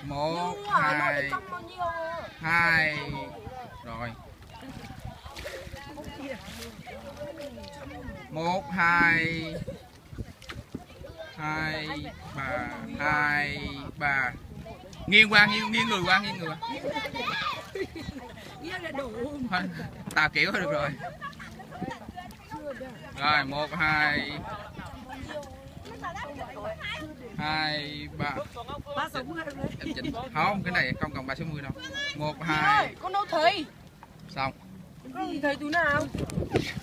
1 2 2 rồi 1 2 2 3 2 3 nghiêng qua nghiêng người qua thôi, tao kiểu thôi được rồi. Rồi 1 2 2 3 em chỉnh không, cái này không cần 360 đâu. 1 2 con đâu thấy xong thấy túi nào